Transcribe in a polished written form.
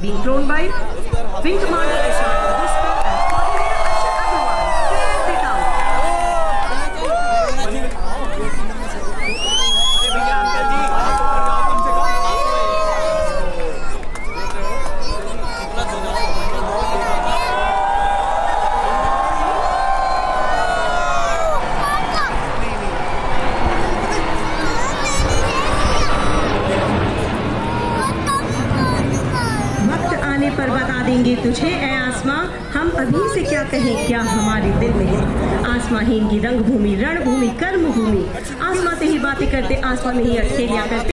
being thrown by Wing Commander Ishaq Duspel and coordinator Akshay Agarwal. Clears it out. पर बता देंगे तुझे ऐ आसमां, हम अभी से क्या कहें क्या हमारे दिल में है। आसमां ही इनकी रंग भूमि, रणभूमि, कर्म भूमि, आसमां से ही बातें करते, आसमां में ही अटखेलियां करते।